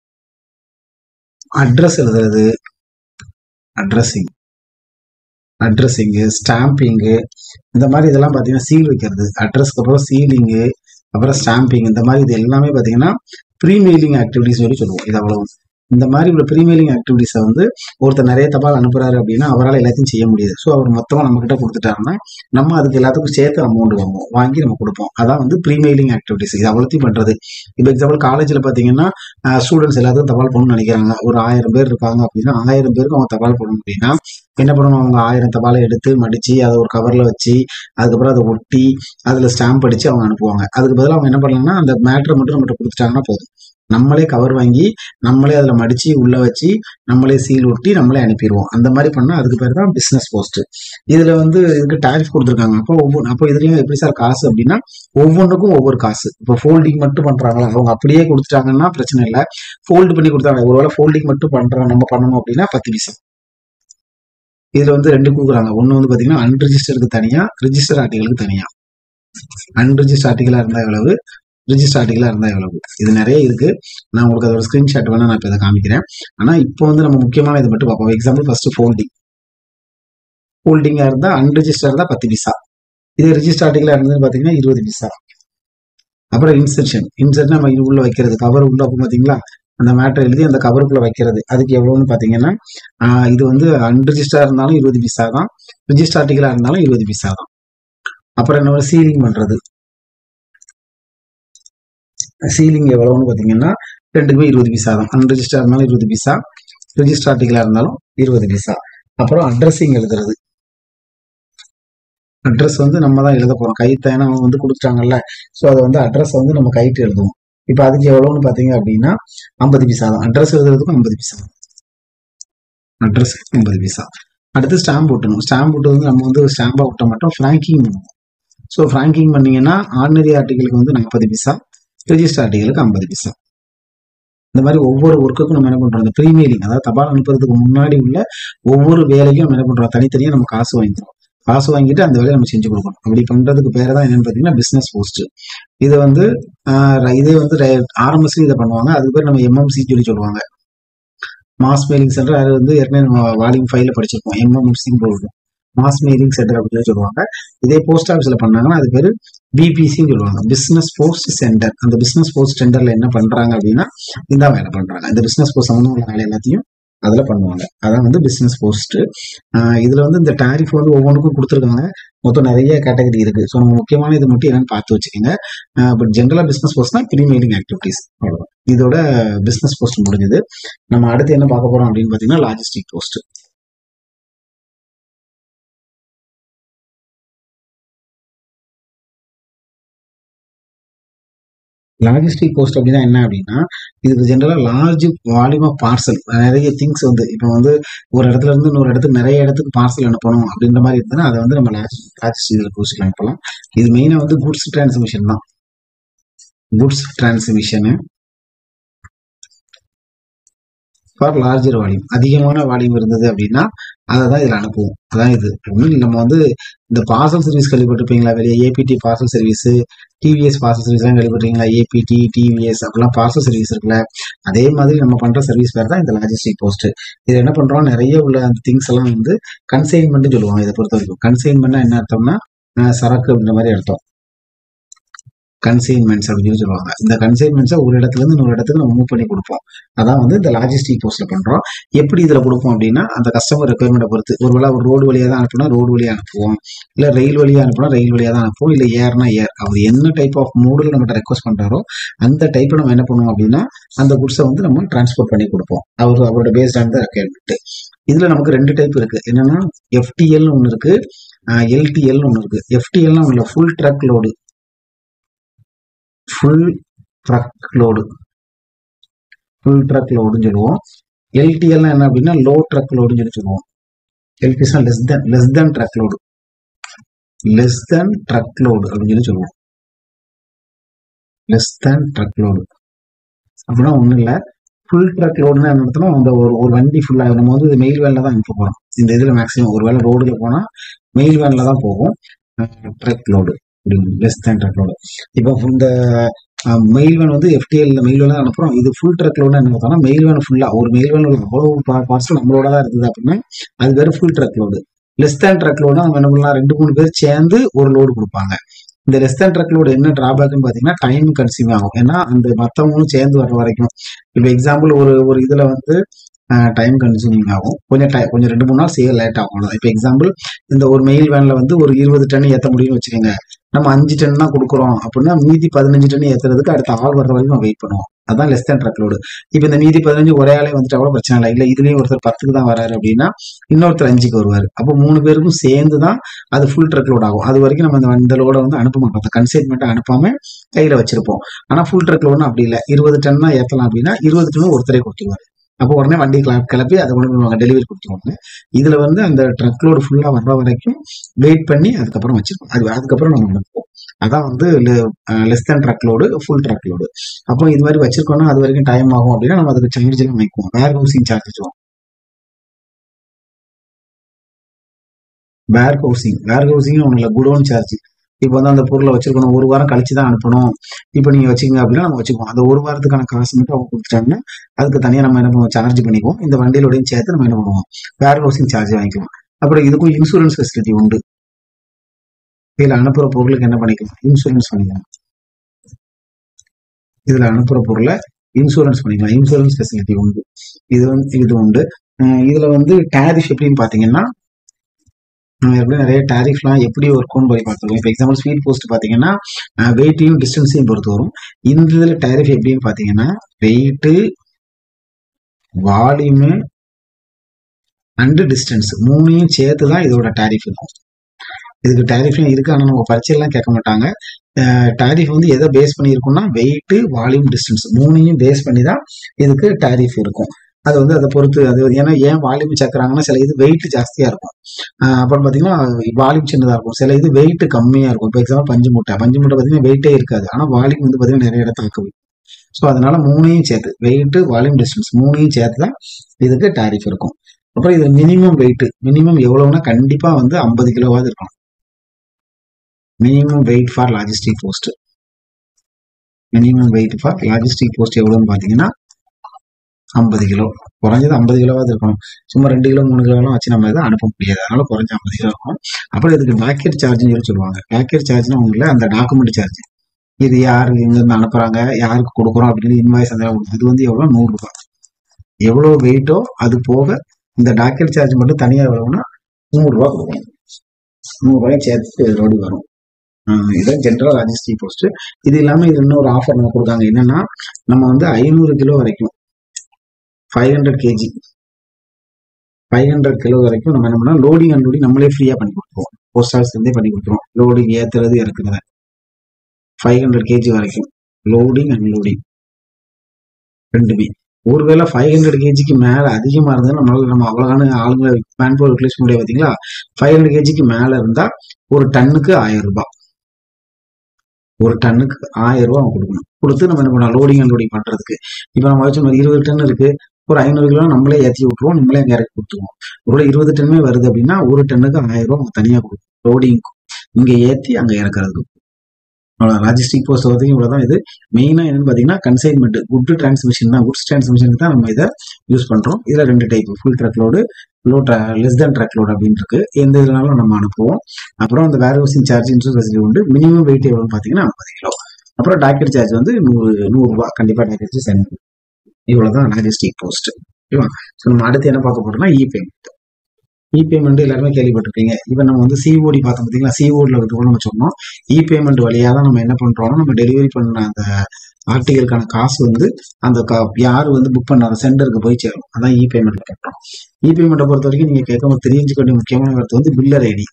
அட்ரஸ் எழுதுறது, அட்ரஸிங் அட்ரஸிங்கு ஸ்டாம்பிங்கு இந்த மாதிரி இதெல்லாம் பார்த்தீங்கன்னா சீல் வைக்கிறது, அட்ரஸ்க்கு அப்புறம் சீலிங்கு அப்புறம் ஸ்டாம்பிங் இந்த மாதிரி இது எல்லாமே பார்த்தீங்கன்னா ப்ரீ மெயிலிங் ஆக்டிவிட்டிஸ் சொல்லி சொல்லுவோம். இது அவ்வளவு. இந்த மாதிரி உள்ள ப்ரீ மெயிலிங் ஆக்டிவிட்டிஸை வந்து ஒருத்தர் நிறைய தபால் அனுப்புறாரு அப்படின்னா அவரால் எல்லாத்தையும் செய்ய முடியாது. ஸோ அவர் மொத்தமாக நம்ம கிட்ட கொடுத்துட்டாருன்னா நம்ம அதுக்கு எல்லாத்துக்கும் சேர்த்து அமௌண்ட் வாங்குவோம், வாங்கி நம்ம கொடுப்போம். அதான் வந்து ப்ரீ மெயிலிங் ஆக்டிவிட்டிஸ். இது அவ்வளோத்தையும் பண்றது. இப்போ எக்ஸாம்பிள் காலேஜில் பார்த்தீங்கன்னா ஸ்டூடெண்ட்ஸ் எல்லாத்துக்கும் தபால் பண்ணணும்னு நினைக்கிறாங்க. ஒரு ஆயிரம் பேர் இருக்காங்க அப்படின்னா ஆயிரம் பேருக்கு அவங்க தபால் பண்ணணும் அப்படின்னா என்ன பண்ணணும், அவங்க ஆயிரம் தபாலை எடுத்து மடிச்சு அதை ஒரு கவர்ல வச்சு அதுக்கப்புறம் அதை ஒட்டி அதுல ஸ்டாம்ப் அடிச்சு அவங்க அனுப்புவாங்க. அதுக்கு பதிலாக அவங்க என்ன பண்ணலாம்னா அந்த மேட்ரை மட்டும் நம்மகிட்ட கொடுத்துட்டாங்கன்னா போதும், நம்மளே கவர் வாங்கி நம்மளே அதில் மடிச்சு உள்ள வச்சு நம்மளே சீல் ஒட்டி நம்மளே அனுப்பிடுவோம். அந்த மாதிரி பண்ணால் அதுக்கு பேர் தான் பிஸ்னஸ் போஸ்ட். இதில் வந்து இதுக்கு டாரிஃப் கொடுத்துருக்காங்க. அப்போ ஒவ்வொரு அப்போ இதுலேயும் எப்படி சார் காசு அப்படின்னா ஒவ்வொன்றுக்கும் ஒவ்வொரு காசு. இப்போ ஃபோல்டிங் மட்டும் பண்ணுறாங்களா அவங்க அப்படியே கொடுத்துட்டாங்கன்னா பிரச்சனை இல்லை. ஃபோல்டு பண்ணி கொடுத்தாங்க, ஒருவேளை ஃபோல்டிங் மட்டும் பண்ணுறோம் நம்ம பண்ணணும் அப்படின்னா பத்து பைசா. இதில் வந்து ரெண்டு கொடுக்குறாங்க. ஒன்று வந்து பார்த்தீங்கன்னா அன்ரிஜிஸ்டருக்கு தனியாக, ரிஜிஸ்டர் ஆர்டிகளுக்கு தனியாக. அன்ரிஜிஸ்டர் ஆர்டிகலாக இருந்தால் எவ்வளவு, ரிஜிஸ்டர் ஆர்டிகலாக இருந்தால் எவ்வளவு, இது நிறைய இருக்கு. நான் உங்களுக்கு அதோட ஸ்கிரீன்ஷாட் வேணா நான் இப்போ இதை காமிக்கிறேன். ஆனால் இப்போ வந்து நம்ம முக்கியமான இதை மட்டும் பார்ப்போம். Example first folding. ஹோல்டிங்கா இருந்தா அன்ரிஜிஸ்டர் இருந்தா பத்து பைசா. இதே ரிஜிஸ்டர் ஆர்டிகலா இருந்ததுன்னு பாத்தீங்கன்னா இருபது பைசா. அப்புறம் இன்செர்ஷன் இன்செர்ட் நம்ம இது உள்ள வைக்கிறது, கவர் உள்ள பாத்தீங்களா, அந்த மேட்டர் எழுதி அந்த கவருக்குள்ள வைக்கிறது, அதுக்கு எவ்வளவுன்னு பாத்தீங்கன்னா இது வந்து அன்ரிஜிஸ்டரா இருந்தாலும் இருபது பைசா தான், ரிஜிஸ்டர் ஆர்டிகலா இருந்தாலும் இருபது பைசா தான். அப்புறம் என்ன சீலிங் பண்றது, சீலிங் எவ்வளவுன்னு பாத்தீங்கன்னா ரெண்டுக்குமே இருபது பைசா தான். அன்ரிஜிஸ்டர் இருந்தாலும் இருபது பைசா, ரிஜிஸ்டர் ஆர்டிகலா இருந்தாலும் இருபது பைசா. அப்புறம் அட்ரஸிங் எழுதுறது, அட்ரஸ் வந்து நம்ம தான் எழுத போறோம், கைத்தேன அவங்க வந்து கொடுத்துட்டாங்கல்ல, ஸோ அதை வந்து அட்ரஸ் வந்து நம்ம கைட்டு எழுதுவோம். இப்போ அதுக்கு எவ்வளவுன்னு பாத்தீங்க அப்படின்னா ஐம்பது பைசா தான். அட்ரஸ் எழுதுறதுக்கும் ஐம்பது பைசா, அட்ரஸ் ஐம்பது பைசா. அடுத்து ஸ்டாம்ப் ஒட்டணும். ஸ்டாம்ப் ஒட்டு வந்து நம்ம வந்து ஸ்டாம்பா ஒட்ட மாட்டோம், ஃபிராங்கிங் பண்ணுவோம். ஸோ ஃபிராங்கிங் பண்ணீங்கன்னா ஆர்டினரி ஆர்டிகளுக்கு வந்து நாற்பது பைசா, ரிஜிஸ்டர் ஆர்டிகளுக்கு ஐம்பது பைசா. இந்த மாதிரி ஒவ்வொரு ஒர்க்குக்கும் நம்ம என்ன பண்றோம், இந்த ப்ரீமெயிலிங் அதாவது தபால் அனுப்புறதுக்கு முன்னாடி உள்ள ஒவ்வொரு வேலைக்கும் நம்ம என்ன பண்றோம், தனித்தனியா நம்ம காசு வாங்கிக்கிறோம். காசு வாங்கிட்டு அந்த வேலையை நம்ம செஞ்சு கொடுக்கணும். அப்படி பண்றதுக்கு பேர் தான் என்னன்னு பாத்தீங்கன்னா பிசினஸ் போஸ்ட். இது வந்து இதே வந்து ஆரம்பத்துல இதை பண்ணுவாங்க, அதுக்கு பேர் நம்ம எம்எம்சி சொல்லி சொல்லுவாங்க, மாஸ் மெயிலிங் சென்டர். அது வந்து ஏற்கனவே நம்ம வால்யூம் ஃபைவ்ல படிச்சிருப்போம், எம்எம்சி போடுவோம், மாஸ் மெயிலிங் சென்டர் அப்படின்னு சொல்லுவாங்க. இதே போஸ்ட் ஆஃபீஸ்ல பண்ணாங்கன்னா அது பேரு பிபிசின்னு சொல்லுவாங்க, பிசினஸ் போஸ்ட் சென்டர். அந்த பிசினஸ் போஸ்ட் சென்டர்ல என்ன பண்றாங்க அப்படின்னா இந்த வேலை பண்றாங்க, இந்த பிசினஸ் போஸ்ட் சம்பந்தம் உள்ள வேலை எல்லாத்தையும் அதுல பண்ணுவாங்க. அதான் வந்து பிசினஸ் போஸ்ட். இதுல வந்து இந்த டாரிஃப் வந்து ஒவ்வொன்றுக்கும் கொடுத்துருக்காங்க, மொத்தம் நிறைய கேட்டகரி இருக்கு. ஸோ நம்ம முக்கியமான இது மட்டும் என்னன்னு பார்த்து வச்சுக்கோங்க. பட் ஜென்ரலா பிசினஸ் போஸ்ட்னா ப்ரீமெயிலிங் ஆக்டிவிட்டிஸ் அவ்வளவுதான். இதோட பிசினஸ் போஸ்ட் முடிஞ்சது. நம்ம அடுத்து என்ன பார்க்க போறோம் அப்படின்னு பாத்தீங்கன்னா லாஜிஸ்டிக் போஸ்ட். லாஜிஸ்டிக் போஸ்ட் அப்படின்னா என்ன அப்படின்னா, இதுக்கு ஜென்ரலா லார்ஜ் வால்யூம் ஆஃப் பார்சல், நிறைய திங்ஸ் வந்து இப்போ வந்து ஒரு இடத்துல இருந்து இன்னொரு இடத்துக்கு நிறைய இடத்துக்கு பார்சல் அனுப்பணும் அப்படின்ற மாதிரி இருந்ததுன்னா அதை வந்து நம்ம லாஜிஸ்டிக் போஸ்ட்ல அனுப்பலாம். இது மெயினா வந்து குட்ஸ் டிரான்ஸ்மிஷன் தான், goods transmission for larger volume. அதிகமான வால்யூம் இருந்தது அப்படின்னா அதை தான் இதில் அனுப்புவோம். அதான் இது. நம்ம வந்து இந்த பார்சல் சர்வீஸ் கேள்விப்பட்டிருப்பீங்களா, வெளியே ABT parcel service, TVS parcel service எல்லாம் கேள்விப்பட்டீங்களா, ஏபிடி டிவிஎஸ் அப்படிலாம் பார்சல் சர்வீஸ் இருக்குல்ல, அதே மாதிரி நம்ம பண்ற சர்வீஸ் பேர் தான் இந்த லாஜிஸ்டிக் போஸ்ட். இது என்ன பண்றோம், நிறைய உள்ள அந்த திங்ஸ் எல்லாம் வந்து கன்சைன்மெண்ட் சொல்லுவாங்க. இதை பொறுத்த வரைக்கும் கன்சைன்மெண்ட் என்ன அர்த்தம்னா சரக்கு அப்படின்ற மாதிரி அர்த்தம், கன்சைன்மெண்ட்ஸ் அப்படின்னு சொல்லுவாங்க. இந்த கன்சைன்மெண்ட்ஸை ஒரு இடத்துல இருந்து இன்னொரு இடத்துக்கு நம்ம மூவ் பண்ணி கொடுப்போம். அதான் வந்து இந்த லாஜிஸ்டிக் போஸ்ட்ல பண்றோம். எப்படி இதுல கொடுப்போம் அப்படின்னா அந்த கஸ்டமர் ரெக்குயர்மெண்ட்டை பொறுத்து, ஒருவேளை ஒரு ரோடு வழியா தான் அனுப்புனா ரோடு வழியா அனுப்புவோம், இல்ல ரயில் வழியா அனுப்புனா ரயில் வழியா தான் அனுப்புவோம், இல்ல ஏர்னா ஏர். அவர் என்ன டைப் ஆஃப் மூடுல நம்ம ரெக்வஸ்ட் பண்றாரோ அந்த டைப்ல நம்ம என்ன பண்ணுவோம் அப்படின்னா அந்த குட்ஸை வந்து நம்ம டிரான்ஸ்போர்ட் பண்ணி கொடுப்போம், அவர் அவரோட பேஸ்ட் ஆன் த ரெக்குயர்மெண்ட். இதுல நமக்கு ரெண்டு டைப் இருக்கு. என்னன்னா எஃப்டிஎல் ஒன்னு இருக்கு, எல்டிஎல் ஒன்னு இருக்கு. எஃப்டிஎல்னா ஒண்ணு full truck load, full truck load, full truck லோடுன்னு சொல்லுவோம். எல்டிஎல் என்ன அப்படின்னா லோ ட்ரக் லோடுன்னு சொல்லி சொல்லுவோம். எல்டிஎஸ்னா less than less than truck load, less than truck load அப்படின்னு சொல்லி சொல்லுவோம். லெஸ் தென் ட்ரக் லோடு அப்படின்னா ஒன்றும் இல்லை. ஃபுல் ட்ரக் லோடுன்னா என்ன நடத்தணும், அந்த ஒரு ஒரு வண்டி ஃபுல்லாக நம்ம வந்து மெயில் வேன்ல தான் அனுப்ப போகிறோம். இந்த இதில் மேக்ஸிமம் ஒரு வேளை ரோடுல போனால் மெயில் வேன்ல தான் போகும் truck load, less than truck load. இப்போ இந்த மெயில் வேன் வந்து எஃப்டிஎல் மெயில் வேன் அனுப்புறோம். இது ஃபுல் ட்ரக் லோடு என்ன பார்த்தோம்னா மெயில் வேன் ஃபுல்லா ஒரு மெயில் வேன் அவ்வளவு பார்சல் நம்மளோட தான் இருக்குது அப்படின்னா அது வேற full truck load. Less than truck load நம்ம என்ன பண்ணலாம், ரெண்டு மூணு பேர் சேர்ந்து ஒரு லோடு கொடுப்பாங்க. இந்த லெஸ் தேன் ட்ரக் லோடு என்ன டிராபேக்னு பாத்தீங்கன்னா டைம் கன்சியூம் ஆகும். ஏன்னா அந்த மற்றவங்களும் சேர்ந்து வர்ற வரைக்கும், இப்போ எக்ஸாம்பிள் ஒரு ஒரு இதுல வந்து டைம் கன்சூமிங் ஆகும், கொஞ்சம் டைம் கொஞ்சம் ரெண்டு மூணு நாள் செய்ய லேட் ஆகும். இப்போ எக்ஸாம்பிள் இந்த ஒரு மெயில் வேன்ல வந்து ஒரு இருபது டன் ஏற்ற முடியும்னு வச்சுக்கோங்க, நம்ம அஞ்சு டன் தான் கொடுக்குறோம் அப்படின்னா மீதி பதினஞ்சு டன் ஏற்றுறதுக்கு அடுத்த ஆள் வர்ற வரைக்கும் நம்ம வெயிட் பண்ணுவோம். அதான் லெஸ் தேன் ட்ரக் லோடு. இப்போ இந்த மீதி பதினஞ்சு ஒரே ஆளே வந்துட்டா கூட பிரச்சனை இல்லை. இல்லை இதுலயும் ஒருத்தர் பத்துக்கு தான் வராரு அப்படின்னா இன்னொருத்தர் அஞ்சுக்கு வருவார். அப்போ மூணு பேருக்கும் சேர்ந்து தான் அது ஃபுல் ட்ரக் லோட் ஆகும். அது வரைக்கும் நம்ம இந்த லோட வந்து அனுப்ப மாட்டோம், கன்சைன்மெண்ட் அனுப்பாம கையில வச்சிருப்போம். ஆனா ஃபுல் ட்ரக் லோடுனா அப்படி இல்லை, இருபது டன் தான் ஏற்றலாம் அப்படின்னா இருபது டன்னு ஒருத்தரே கொடுத்துருவாரு. அப்போ உடனே வண்டி கிளப்பி அதை கொண்டு டெலிவரி கொடுத்துருவாங்க. இதுல வந்து அந்த ட்ரக் லோடு ஃபுல்லா வர்ற வரைக்கும் வெயிட் பண்ணி அதுக்கப்புறம் வச்சிருக்கோம். அது அதுக்கப்புறம் நம்ம அனுப்புவோம். அதான் வந்து less than truck load, full truck load. அப்போ இது மாதிரி வச்சிருக்கோம்னா அது வரைக்கும் டைம் ஆகும் அப்படின்னா நம்ம அதுக்கு சார்ஜ் எல்லாம் வைக்குவோம். வேர் ஹவுசிங் சார்ஜ் வச்சுவோம். வேர் ஹவுசிங் வேர் ஹவுசிங் ஒன்றும் இல்லை, குடோன் சார்ஜ். இப்போ வந்து அந்த பொருளை வச்சிருக்கணும், ஒரு வாரம் கழிச்சு தான் அனுப்பணும். இப்போ நீங்க வச்சுக்கோங்க அப்படின்னா நம்ம வச்சுக்குவோம். அந்த ஒரு வாரத்துக்கான காசு மட்டும் அவங்க கொடுத்துட்டாங்கன்னா அதுக்கு தனியாக நம்ம என்ன பண்ணுவோம், சார்ஜ் பண்ணிக்குவோம். இந்த வண்டியிலோடையும் சேர்த்து நம்ம என்ன பண்ணுவோம், வேர் ஹவுசிங் சார்ஜ் வாங்கிக்குவோம். அப்புறம் இதுக்கும் இன்சூரன்ஸ் ஃபெசிலிட்டி உண்டு. இதுல அனுப்புற பொருளுக்கு என்ன பண்ணிக்கலாம், இன்சூரன்ஸ் பண்ணிக்கலாம். இதுல அனுப்புற பொருளை இன்சூரன்ஸ் பண்ணிக்கலாம், இன்சூரன்ஸ் ஃபெசிலிட்டி உண்டு. இது வந்து இது உண்டு. இதுல வந்து டேரிஃப் எப்படின்னு பாத்தீங்கன்னா, எப்படி நிறைய டேரிஃப்லாம் எப்படி ஒர்க்கும்னு போய் பார்த்துருக்கோம். இப்போ எக்ஸாம்பிள் ஸ்பீட் போஸ்ட் பார்த்தீங்கன்னா வெயிட்டையும் டிஸ்டன்ஸையும் பொறுத்து வரும். இந்த இதில் டேரிஃப் எப்படின்னு பார்த்தீங்கன்னா வெயிட்டு, வால்யூமு அண்டு டிஸ்டன்ஸ் மூணையும் சேர்த்து தான் இதோட டேரிஃப் இருக்கும். இதுக்கு டேரிஃப்லாம் இருக்கு, ஆனால் நம்ம பரீட்சையெல்லாம் கேட்க மாட்டாங்க. டேரிஃப் வந்து எதை பேஸ் பண்ணி இருக்கும்னா வெயிட்டு, வால்யூம், டிஸ்டன்ஸ் மூணையும் பேஸ் பண்ணி தான் இதுக்கு டேரிஃப் இருக்கும். அது வந்து அதை பொறுத்து அது ஏன்னா ஏன் வால்யூம் சேர்க்குறாங்கன்னா சில இது வெயிட் ஜாஸ்தியா இருக்கும், அப்புறம் பார்த்தீங்கன்னா வால்யூம் சின்னதாக இருக்கும். சில இது வெயிட் கம்மியாக இருக்கும். இப்போ எக்ஸாம்பிள் பஞ்சு மூட்டை பஞ்சு மூட்டை பார்த்தீங்கன்னா வெயிட்டே இருக்காது, ஆனால் வால்யூம் வந்து பார்த்தீங்கன்னா நிறைய இடத்துல இருக்குது. ஸோ அதனால மூணையும் சேர்த்து வெயிட்டு, வால்யூம், டிஸ்டன்ஸ் மூணையும் சேர்த்து தான் இதுக்கு டேரிஃப் இருக்கும். அப்புறம் இது மினிமம் வெயிட் மினிமம் எவ்வளவுனா கண்டிப்பாக வந்து ஐம்பது கிலோவாவது இருக்கணும். Minimum weight for logistic post minimum weight for logistic post எவ்வளோன்னு பார்த்தீங்கன்னா ஐம்பது கிலோ, குறைஞ்சது ஐம்பது கிலோவாவது இருக்கணும். சும்மா ரெண்டு கிலோ மூணு கிலோலாம் வச்சு நம்ம இதை அனுப்ப முடியாது, அதனால குறைஞ்ச ஐம்பது கிலோ இருக்கும். அப்புறம் இதுக்கு பேக்கெட் சார்ஜ்னு சொல்லி சொல்லுவாங்க. பேக்கெட் சார்ஜ்னா ஒன்றும் அந்த டாக்குமெண்ட் சார்ஜ், இது யாரு இங்கிருந்து அனுப்புறாங்க, யாருக்கு கொடுக்குறோம் அப்படின்னு இன்வாய்ஸ் அந்த இது வந்து எவ்வளோ நூறு ரூபாய். எவ்வளோ வெயிட்டோ அது போக இந்த டாக்கெட் சார்ஜ் மட்டும் தனியாக எவ்வளவுனா நூறுரூவா கொடுக்கணும். நூறுரூவாயும் சேர்த்து ரோடி வரும். இதான் ஜென்ரல் லாஜிஸ்டிக் போஸ்ட். இது இல்லாமல் இது இன்னொரு ஆஃபர் நம்ம கொடுக்காங்க. என்னன்னா நம்ம வந்து ஐநூறு கிலோ வரைக்கும் five hundred KG five hundred kilo வரைக்கும் நம்ம என்ன பண்ணோம் லோடிங் அன்லோடிங் நம்மளே ஃப்ரீயா பண்ணி கொடுத்துருவோம். போஸ்ட் ஆஃபீஸ்லேருந்தே பண்ணி கொடுத்துருவோம். லோடிங் ஏற்றுறது இறக்குறத ஃபைவ் ஹண்ட்ரட் கேஜி வரைக்கும் லோடிங் அன்லோடிங் ரெண்டுமே. ஒருவேளை ஃபைவ் ஹண்ட்ரட் கேஜிக்கு மேலே அதிகமாக இருந்தால் நம்மளால நம்ம அவ்வளோதான ஆளுங்களை மேன் பவர் ரிப்ளேஸ் முடியாது பார்த்தீங்களா. ஃபைவ் ஹண்ட்ரட் கேஜிக்கு மேலே இருந்தால் ஒரு டன்னுக்கு ஆயிரம் ரூபாய் ஒரு டன்னுக்கு ஆயிரம் ரூபாய் அவங்க கொடுக்கணும். கொடுத்து நம்ம என்ன பண்ணலாம் லோடிங் அன்லோடிங் பண்ணுறதுக்கு. இப்போ நம்ம வச்சு மாதிரி இருபது டன் இருக்கு, ஒரு ஐநூறு கிலோ நம்மளே ஏற்றி விட்டுருவோம், நம்மளே அங்கே இறக்கி கொடுத்துருவோம். ஒரு இருபது டன்மே வருது அப்படின்னா ஒரு டன்னுக்கு ஆயிரம் ரூபாய் அவங்க தனியாக கொடுக்கும் லோடிங், இங்கே ஏற்றி அங்கே இறக்குறதுக்கு. லாஜிஸ்டிக் போஸ்ட் வரைக்கும் இவ்வளவுதான். இது மெயினா என்னன்னு பாத்தீங்கன்னா கன்சைன்மெண்ட் குட் டிரான்ஸ்மிஷன் தான், குட்ஸ் டிரான்ஸ்மிஷன் தான் நம்ம இதை யூஸ் பண்றோம். இதுல ரெண்டு type, full truck load, low less than truck load அப்படின்னு இருக்கு. எந்த இதனாலும் நம்ம அனுப்புவோம். அப்புறம் அந்த warehousing charge interest facility உண்டு. மினிமம் வெயிட் எவ்வளவுன்னு பாத்தீங்கன்னா ஐம்பது கிலோ. அப்புறம் டாக்கெட் சார்ஜ் வந்து நூறு நூறு ரூபாய் கண்டிப்பா டாக்கெட் சார்ஜ் சென்ட். இவ்வளவுதான் லாஜிஸ்டிக் போஸ்ட். ஓகேவா? ஸோ நம்ம அடுத்து என்ன பார்க்க போறோம்னா இ பேமெண்ட். இ பேமெண்ட் எல்லாருமே கேள்விப்பட்டிருப்பீங்க. இப்போ நம்ம வந்து சிஓடி பார்த்தோம் பார்த்தீங்களா, சிஓடியில் வந்து நம்ம சொன்னோம் இ பேமெண்ட் வழியாக தான் நம்ம என்ன பண்றோம்னா நம்ம டெலிவரி பண்ண அந்த ஆர்டிகளுக்கான காசு வந்து அந்த யார் வந்து புக் பண்ண சென்டருக்கு போய் சேரும். அதான் இ பேமெண்ட் பண்றோம். இ பேமெண்ட்டை பொறுத்த வரைக்கும் நீங்க கேட்க தெரிஞ்சுக்க வேண்டிய முக்கியமான கருத்து வந்து பில்லர் ஐடி.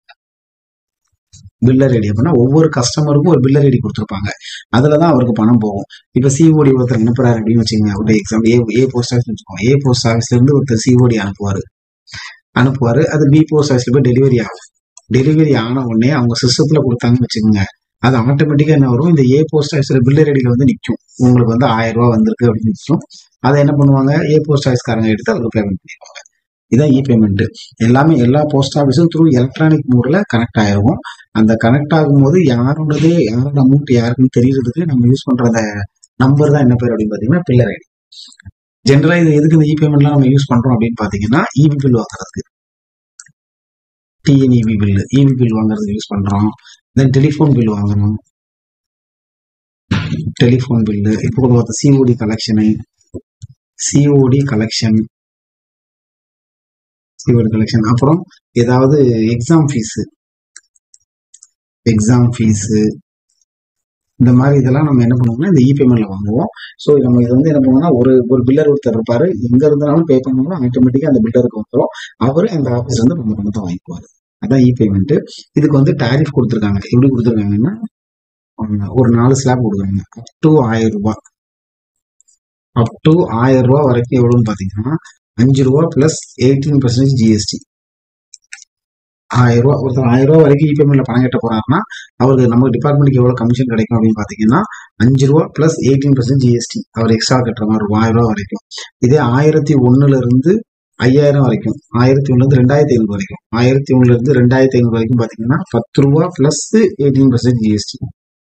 பில்லர் ஐடி அப்படின்னா ஒவ்வொரு கஸ்டமருக்கும் ஒரு பில்லர் ஐடி கொடுத்துருப்பாங்க, அதுலதான் அவருக்கு பணம் போகும். இப்ப சிஓடி ஒருத்தர் அனுப்புறாரு அப்படின்னு வச்சுக்கோங்க. ஒரு example A A post office வச்சுக்கோங்க. ஏ போஸ்ட் ஆஃபீஸ்ல இருந்து ஒருத்தர் சிஓடி அனுப்புவாரு அனுப்புவாரு அது பி போஸ்ட் ஆஃபீஸ்ல போய் டெலிவரி ஆகும். டெலிவரி ஆன உடனே அவங்க சிஸ்டத்துல கொடுத்தாங்கன்னு வச்சுக்கோங்க, அது ஆட்டோமேட்டிக்கா என்ன வரும், இந்த ஏ போஸ்ட் ஆஃபீஸ்ல பில்லர் ஐடியில வந்து நிற்கும். உங்களுக்கு வந்து ஆயிரம் ரூபாய் வந்திருக்கு அப்படின்னு நிற்கும். அதை என்ன பண்ணுவாங்க, ஏ போஸ்ட் ஆஃபீஸ்காரங்க எடுத்து அவருக்கு பேமெண்ட் பண்ணிடுவாங்க. இதான் இ பேமெண்ட். எல்லாமே எல்லா போஸ்ட் ஆஃபீஸும் த்ரூ எலக்ட்ரானிக் மோட்ல கனெக்ட் ஆயிருக்கும். அந்த கனெக்ட் ஆகும்போது யாரோடதே யாரோட அமௌண்ட் யாருக்குன்னு தெரியறதுக்கு நம்ம யூஸ் பண்ற அந்த நம்பர் தான் என்ன பேர் அப்படின்னு பாத்தீங்கன்னா பில்லர் ஐடி. ஜென்ரலா இது எதுக்கு இந்த இ பேமெண்ட்லாம் நம்ம யூஸ் பண்றோம் அப்படின்னு பாத்தீங்கன்னா இபி பில் வாங்குறதுக்கு, டிஎன்இபி பில் இபி பில் வாங்குறதுக்கு யூஸ் பண்றோம். தென் டெலிஃபோன் பில் வாங்குறோம், டெலிஃபோன் பில்லு. இப்போ கூட பார்த்த சிஓடி கலெக்ஷனு சிஓடி கலெக்ஷன் சிஓடி கலெக்ஷன் அப்புறம் ஏதாவது எக்ஸாம் ஃபீஸு எக்ஸாம் ஃபீஸு இந்த மாதிரி இதெல்லாம் நம்ம என்ன பண்ணுவோம்னா இந்த இ பேமெண்ட்ல வாங்குவோம். ஸோ நம்ம இது வந்து என்ன பண்ணுவோம்னா ஒரு ஒரு பில்லர் ஒருத்தர் இருப்பாரு, எங்க இருந்தாலும் பே பண்ணாலும் ஆட்டோமேட்டிக்கா அந்த பில்லருக்கு வந்துடும். அவரு அந்த ஆஃபீஸ்ல இருந்து நம்ம பணத்தை வாங்கிக்குவாரு. அதான் இ பேமெண்ட். இதுக்கு வந்து டாரிஃப் கொடுத்துருக்காங்க. எப்படி கொடுத்துருக்காங்கன்னா ஒரு நாலு ஸ்லாப் கொடுக்குறாங்க. அப் டு ஆயிரம் ரூபாய் அப் டு ஆயிரம் ரூபாய் வரைக்கும் எவ்வளவுன்னு பாத்தீங்கன்னா அஞ்சு ரூபா பிளஸ் எயிட்டீன் பர்சன்டேஜ் ஜிஎஸ்டி. ஆயிரம் ரூபாய் ஒருத்தர் ஆயிரம் ரூபாய் வரைக்கும் இ பேமெண்ட்ல பணம் கட்ட போறாருன்னா அவருக்கு நம்ம டிபார்ட்மெண்ட்டுக்கு எவ்வளவு கமிஷன் கிடைக்கும் அப்படின்னு பாத்தீங்கன்னா அஞ்சு ரூபா பிளஸ் எயிட்டீன் பர்சன்ட் ஜிஎஸ்டி அவர் எக்ஸ்ட்ரா கட்டுற மாதிரி இருக்கும் ஆயிரம் ரூபாய் வரைக்கும். இதே ஆயிரத்தி ஒண்ணுல இருந்து ஐயாயிரம் வரைக்கும், ஆயிரத்தி ஒண்ணுல இருந்து ரெண்டாயிரத்தி ஐநூறு வரைக்கும், ஆயிரத்தி ஒண்ணுல இருந்து ரெண்டாயிரத்தி ஐநூறு வரைக்கும் பாத்தீங்கன்னா பத்து ரூபா பிளஸ் எயிட்டீன் பர்சன்ட் ஜிஎஸ்டி.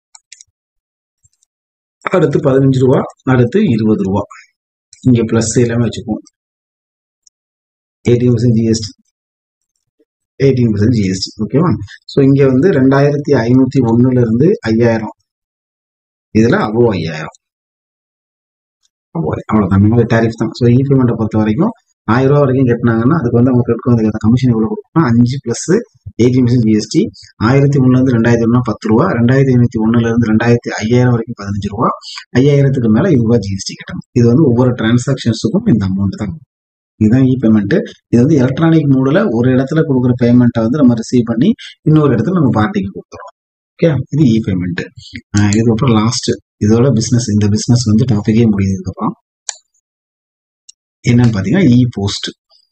அடுத்து பதினஞ்சு ரூபா, அடுத்து இருபது ரூபா. இங்க பிளஸ் எல்லாமே வச்சுக்குவோம். Eighteen percent GST eighteen percent GST. ஓகேவா? ஸோ இங்க வந்து ரெண்டாயிரத்தி ஐநூத்தி ஒண்ணுல இருந்து ஐயாயிரம், இதுல அபோவ் ஐயாயிரம், அவ்வளவுதான். நம்ம டேரிஃப் தான். ஸோ இ பேமெண்ட்டை பொறுத்த வரைக்கும் ஆயிரம் ரூபா வரைக்கும் கட்டினாங்கன்னா அதுக்கு வந்து அவங்க கட்டுக்கு வந்து கமிஷன் எவ்வளவு கொடுக்கணும்? அஞ்சு பிளஸ் எயிட்டீன் பர்சன்ட் ஜிஎஸ்டி. ஆயிரத்தி ஒண்ணுல இருந்து ரெண்டாயிரத்தி ஒண்ணு பத்து ரூபா, ரெண்டாயிரத்தி ஐநூத்தி ஒண்ணுல இருந்து ரெண்டாயிரத்தி ஐயாயிரம் வரைக்கும் பதினஞ்சு ரூபா, ஐயாயிரத்துக்கு மேல இருபது ரூபாய் ஜிஎஸ்டி கட்டணும். இது வந்து ஒவ்வொரு டிரான்சாக்ஷன்ஸுக்கும் இந்த அமௌண்ட் தான். இதுதான் இ பேமெண்ட். இது வந்து எலக்ட்ரானிக் மோட்ல ஒரு இடத்துல கொடுக்குற பேமெண்ட்டை வந்து நம்ம ரிசீவ் பண்ணி இன்னொரு இடத்துல நம்ம பார்ட்டிக்கு கொடுத்துறோம். ஓகே, இது இ பேமெண்ட். இதுக்கப்புறம் லாஸ்ட் இதோட பிசினஸ், இந்த பிசினஸ் வந்து டாபிக்கே முடியுதுக்கு அப்புறம் என்னன்னு பாத்தீங்கன்னா இ போஸ்ட்.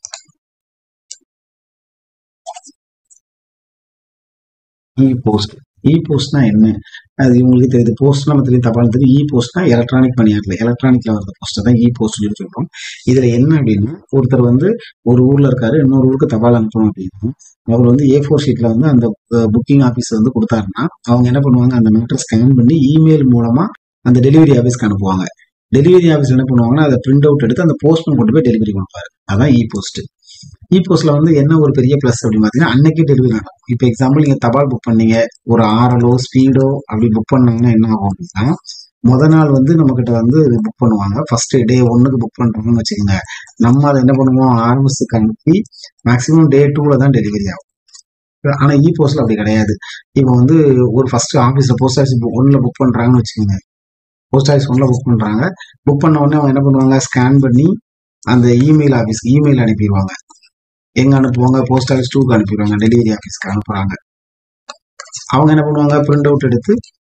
இ போஸ்ட் இ போஸ்ட்னா என்ன? அது உங்களுக்கு தெரியுது. போஸ்ட் நம்ம தெரியும், தபால் தெரியும். இ போஸ்ட்னா எலக்ட்ரானிக் பணியாற்றல, எலக்ட்ரானிக்ல வர போஸ்ட் தான் இ போஸ்ட் சொல்லி சொல்றோம். இதுல என்ன அப்படின்னா, ஒருத்தர் வந்து ஒரு ஊர்ல இருக்காரு, இன்னொரு ஊருக்கு தபால் அனுப்பணும் அப்படின்னா அவர் வந்து ஏ ஃபோர் ஷீட்ல வந்து அந்த புக்கிங் ஆபீஸ் வந்து கொடுத்தாருன்னா அவங்க என்ன பண்ணுவாங்க, அந்த மேட்டர் ஸ்கேன் பண்ணி இமெயில் மூலமா அந்த டெலிவரி ஆபீஸ்க்கு அனுப்புவாங்க. டெலிவரி ஆபீஸ் என்ன பண்ணுவாங்கன்னா அதை பிரிண்ட் அவுட் எடுத்து அந்த போஸ்ட்மேன் கொண்டு போய் டெலிவரி கொடுப்பாரு. அதான் இ போஸ்ட். இ போஸ்ட்ல வந்து என்ன ஒரு பெரிய பிளஸ் அப்படின்னு பாத்தீங்கன்னா, அன்னைக்கு டெலிவரி நடக்கும். இப்போ எக்ஸாம்பிள் நீங்க தபால் புக் பண்ணீங்க, ஒரு ஆரலோ ஸ்பீடோ அப்படி புக் பண்ணாங்கன்னா என்ன ஆகும் அப்படின்னா, முத நாள் வந்து நம்ம கிட்ட வந்து புக் பண்ணுவாங்க. ஃபர்ஸ்ட் டே ஒன்னுக்கு புக் பண்றோம்னு வச்சுக்கோங்க, நம்ம அதை என்ன பண்ணுவோம், ஆர்எம்எஸ்க்கு அனுப்பி மேக்சிமம் டே டூல தான் டெலிவரி ஆகும். ஆனா இ போஸ்ட்ல அப்படி கிடையாது. இப்போ வந்து ஒரு ஃபர்ஸ்ட் ஆபீஸ்ல போஸ்ட் ஆஃபீஸ் ஒன்ல புக் பண்றாங்கன்னு வச்சுக்கோங்க, போஸ்ட் ஆஃபீஸ் ஒன்ல புக் பண்றாங்க. புக் பண்ண உடனே அவங்க என்ன பண்ணுவாங்க, ஸ்கேன் பண்ணி அந்த இமெயில் ஆபீஸ்க்கு இமெயில் அனுப்பிடுவாங்க. எங்க அனுப்புவாங்க, போஸ்ட் ஆஃபீஸ் டூக்கு அனுப்பிடுவாங்க, டெலிவரி ஆபீஸ்க்கு அனுப்புறாங்க. அவங்க என்ன பண்ணுவாங்க, பிரிண்ட் அவுட் எடுத்து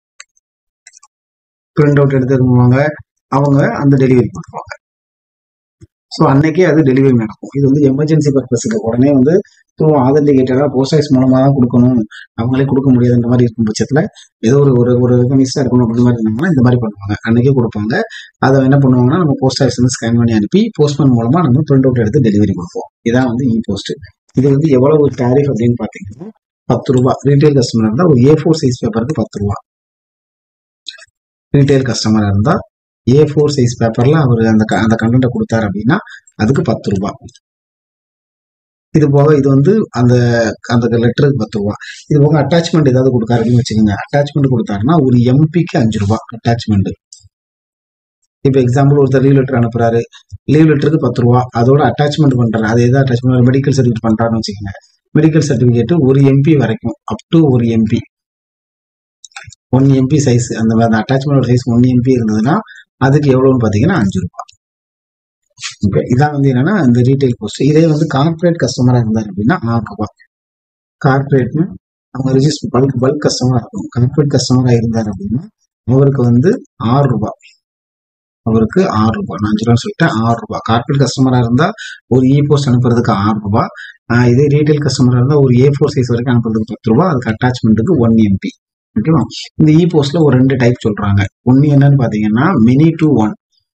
பிரிண்ட் அவுட் எடுத்து அனுப்புவாங்க. அவங்க அந்த டெலிவரி பண்ணுவாங்க. ஸோ அன்னைக்கே அது டெலிவரி நடக்கும். இது வந்து எமர்ஜென்சி பர்பஸுக்கு உடனே வந்து த்ரூ ஆதென்டிகேட்டடா போஸ்ட் ஆஃபீஸ் மூலமா தான் கொடுக்கணும், அவங்களே கொடுக்க முடியாதுன்ற மாதிரி இருக்கும் பட்சத்துல ஏதோ ஒரு ஒரு ஒரு மிஸ்ஸா இருக்கணும் அப்படின்ற மாதிரி இருந்தாங்கன்னா இந்த மாதிரி பண்ணுவாங்க. அன்னைக்கே கொடுப்பாங்க. அதை என்ன பண்ணுவாங்கன்னா நம்ம போஸ்ட் ஆஃபீஸ் வந்து ஸ்கேன் பண்ணி அனுப்பி போஸ்ட்மேன் மூலமா நம்ம பிரிண்ட் அவுட் எடுத்து டெலிவரி கொடுப்போம். இதான் வந்து இ போஸ்ட். இது வந்து எவ்வளவு டாரிஃப் அப்படின்னு பாத்தீங்கன்னா பத்து ரூபாய். ரீட்டைல் கஸ்டமர் இருந்தா ஒரு ஏ ஃபோர் சைஸ் பேப்பருக்கு பத்து ரூபாய். ரீட்டைல் கஸ்டமரா இருந்தா ஏ ஃபோர் சைஸ் பேப்பர்ல அவர் அந்த அந்த கண்டென்ட்டை கொடுத்தாரு அப்படின்னா அதுக்கு பத்து ரூபாய். இது போக இது வந்து அந்த அந்த லெட்டருக்கு பத்து ரூபாய். இது போக அட்டாச்மெண்ட் ஏதாவது கொடுக்காருன்னு வச்சுக்கோங்க, அட்டாச்மெண்ட் கொடுத்தாருன்னா ஒரு எம்பிக்கு அஞ்சு ரூபாய் அட்டாச்மெண்ட். இப்போ எக்ஸாம்பிள் ஒருத்தர் லீவ் லெட்டர் அனுப்புறாரு, லீவ் லெட்டருக்கு பத்து ரூபா, அதோட அட்டாச்மெண்ட் பண்றாரு. அது எதாவது அட்டாச்மெண்ட் மெடிக்கல் சர்டிஃபிகேட் பண்றாருன்னு வச்சுக்கோங்க, மெடிக்கல் சர்டிஃபிகேட் ஒரு எம்பி வரைக்கும், அப் டு ஒரு எம்பி, ஒன் எம்பி சைஸ், அந்த அட்டாச்மெண்ட் சைஸ் ஒன் எம்பி இருந்ததுன்னா அதுக்கு எவ்வளவுன்னு பாத்தீங்கன்னா அஞ்சு ரூபாய். ஓகே, இதான் வந்து என்னன்னா இந்த ரீட்டைல் போஸ்ட். இதே வந்து கார்பரேட் கஸ்டமரா இருந்தாரு அப்படின்னா ஆறு ரூபாய். கார்பரேட்னு அவங்க ரிஜிஸ்டர் பல்க் பல்க் கஸ்டமரா இருக்கும். கார்பரேட் கஸ்டமரா இருந்தாரு அப்படின்னா அவருக்கு வந்து ஆறு ரூபாய். அவருக்கு ஆறு ரூபாய். நான் அஞ்சு ரூபா சொல்லிட்டேன், ஆறு ரூபாய். கார்பரேட் கஸ்டமரா இருந்தா ஒரு இ போஸ்ட் அனுப்புறதுக்கு ஆறு ரூபாய். இதே ரீட்டைல் கஸ்டமரா இருந்தா ஒரு ஏ ஃபோர் சைஸ் வரைக்கும் அனுப்புறதுக்கு பத்து ரூபாய். அதுக்கு அட்டாச்மெண்ட்டுக்கு ஒன் எம்பி. ஓகேவா? இந்த இ போஸ்ட்ல ஒரு ரெண்டு டைப் சொல்றாங்க. ஒன்னு என்னன்னு பாத்தீங்கன்னா many to one.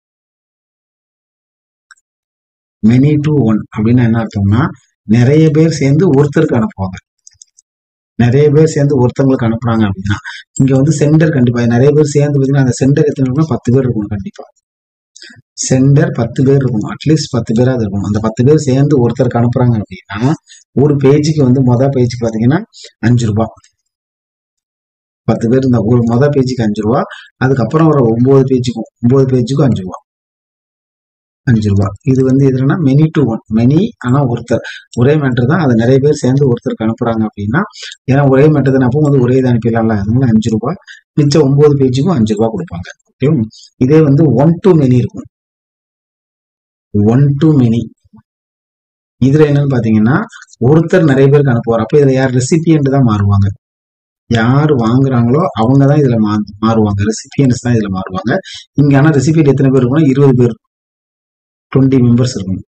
Many to one அப்படின்னா என்ன அர்த்தம்னா, நிறைய பேர் சேர்ந்து ஒருத்தருக்கு அனுப்புவாங்க. நிறைய பேர் சேர்ந்து ஒருத்தவங்களுக்கு அனுப்புறாங்க அப்படின்னா இங்க வந்து சென்டர் கண்டிப்பா நிறைய பேர் சேர்ந்து பார்த்தீங்கன்னா அந்த சென்டர் எத்தனை பத்து பேர் இருக்கணும். கண்டிப்பா சென்டர் பத்து பேர் இருக்கணும், அட்லீஸ்ட் பத்து பேராது இருக்கணும். அந்த பத்து பேர் சேர்ந்து ஒருத்தருக்கு அனுப்புறாங்க அப்படின்னா ஒரு பேஜுக்கு வந்து மொதல் பேஜுக்கு பாத்தீங்கன்னா அஞ்சு ரூபாய். பத்து பேர் இருந்தா ஒரு மொதல் பேஜுக்கு அஞ்சு ரூபா, அதுக்கப்புறம் ஒரு ஒன்பது பேஜுக்கும் ஒன்பது பேஜுக்கும் அஞ்சு ரூபா அஞ்சு ரூபாய். இது வந்து எதுனா மெனி டு ஒன். மெனி ஆனா ஒருத்தர், ஒரே மேட்டர் தான், அதை நிறைய பேர் சேர்ந்து ஒருத்தருக்கு அனுப்புறாங்க அப்படின்னா, ஏன்னா ஒரே மேட்டர் தான் அப்போ வந்து ஒரே இது அனுப்பிடலாம்ல, அதனால அஞ்சு ரூபாய். மிச்சம் ஒன்பது பேஜுக்கும் அஞ்சு ரூபாய் கொடுப்பாங்க. ஓகே, இதே வந்து ஒன் டு மெனி இருக்கும். ஒன் டு மெனி இதுல என்னன்னு பாத்தீங்கன்னா ஒருத்தர் நிறைய பேருக்கு அனுப்புவார். அப்ப இதுல யார் ரெசிபியன்ட் தான் மாறுவாங்க. யாரு வாங்குறாங்களோ அவங்க தான் இதுல மாறுவாங்க. ரெசிபியன்ஸ் தான் இதுல மாறுவாங்க. இங்க ஆனா ரெசிபியன்ட் எத்தனை பேர் இருக்கும்னா இருபது பேர், டுவெண்ட்டி மெம்பர்ஸ் இருக்கும்.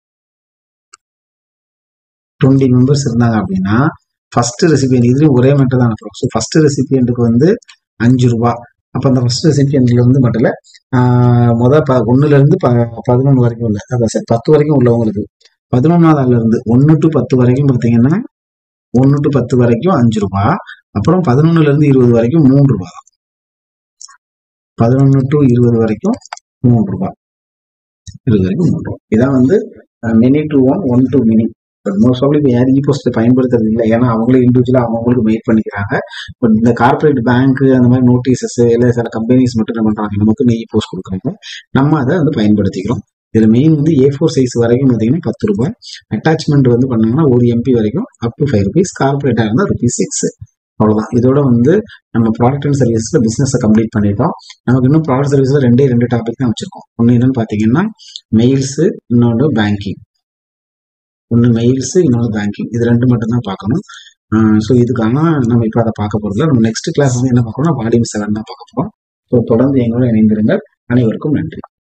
டுவெண்ட்டி மெம்பர்ஸ் இருந்தாங்க அப்படின்னா ஃபர்ஸ்ட் ரெசிபியன்ட் இதுலயும் ஒரே மேட்டர் தான் அனுப்புறோம். ஸோ ஃபர்ஸ்ட் ரெசிபியன்ட்டுக்கு வந்து அஞ்சு ரூபாய். அப்ப அந்த ஃபர்ஸ்ட் ரெசிபியன்ட்ல வந்து மட்டும் இல்ல, முதல் ப ஒன்னுல இருந்து ப பதினொன்று வரைக்கும் உள்ள, அதான் சார் பத்து வரைக்கும் உள்ளவங்களுக்கு பதினொன்னாவது ஆள்ல இருந்து ஒன்னு டு பத்து வரைக்கும் பார்த்தீங்கன்னா ஒன்னு டு பத்து வரைக்கும் அஞ்சு ரூபாய். அப்புறம் பதினொன்னுல இருந்து இருபது வரைக்கும் மூணு ரூபாய். பதினொன்னு டு இருபது வரைக்கும் மூணு ரூபாய். இருபது வரைக்கும் மூணு ரூபாய். இதான் வந்து many to one, one to many. But most ஆஃப்லி இப்போ யாரும் இ போஸ்ட் பயன்படுத்துறது இல்லை, ஏன்னா அவங்களே இண்டிவிஜுவலாக அவங்களுக்கு மெயில் பண்ணிக்கிறாங்க. பட் இந்த கார்பரேட் பேங்க் அந்த மாதிரி நோட்டீசஸ் இல்லை சில கம்பெனிஸ் மட்டும் என்ன பண்றாங்க, நமக்கு இ போஸ்ட் கொடுக்குறாங்க, நம்ம அதை வந்து பயன்படுத்திக்கிறோம். இதுல மெயின் வந்து ஏ ஃபோர் சைஸ் வரைக்கும் பார்த்தீங்கன்னா பத்து ரூபாய், அட்டாச்மெண்ட் வந்து பண்ணாங்கன்னா ஒரு எம்பி வரைக்கும் அப் டு ஃபைவ் ருபீஸ், கார்பரேட்டாக இருந்தால் ருபீஸ் சிக்ஸ். அவ்வளோதான். இதோட வந்து நம்ம ப்ராடக்ட் அண்ட் சர்வீஸ்ல பிசினஸை கம்ப்ளீட் பண்ணிட்டோம். நமக்கு இன்னும் ப்ராடக்ட் சர்வீஸ்ல ரெண்டே ரெண்டு டாபிக் தான் வச்சிருக்கோம். ஒன்று என்னன்னு பார்த்தீங்கன்னா மெயில்ஸ், இன்னொன்று பேங்கிங். ஒன்று மெயில்ஸ், இன்னொன்று பேங்கிங். இது ரெண்டு மட்டும் தான் பார்க்கணும். ஸோ இதுக்கான நம்ம இப்போ அதை பார்க்க போகிறதுல நம்ம நெக்ஸ்ட் கிளாஸ் வந்து என்ன பார்க்கணும்னா வால்யூம் செவன் தான் பார்க்க போகிறோம். ஸோ தொடர்ந்து எங்களோட இணைந்திருங்கள். அனைவருக்கும் நன்றி.